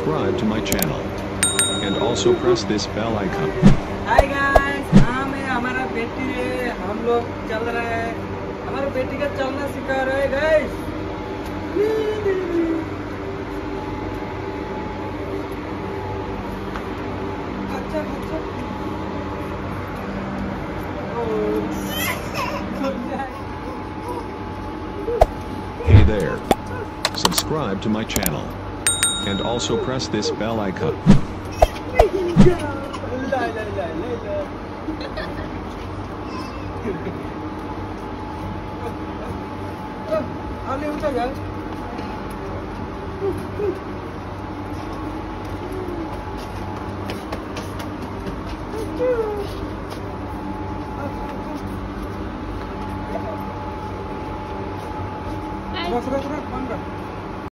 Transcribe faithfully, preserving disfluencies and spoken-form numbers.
subscribe to my channel and also press this bell icon. Hi guys, हम है हमारा बेटी है, हम लोग चल रहे हैं, हमारे बेटी का चलना सिखा रहे हैं गाइस। अच्छा अच्छा Hey there. Subscribe to my channel and also press this bell icon. ला ला ला ला आले उठा यार रख रख रख बंद कर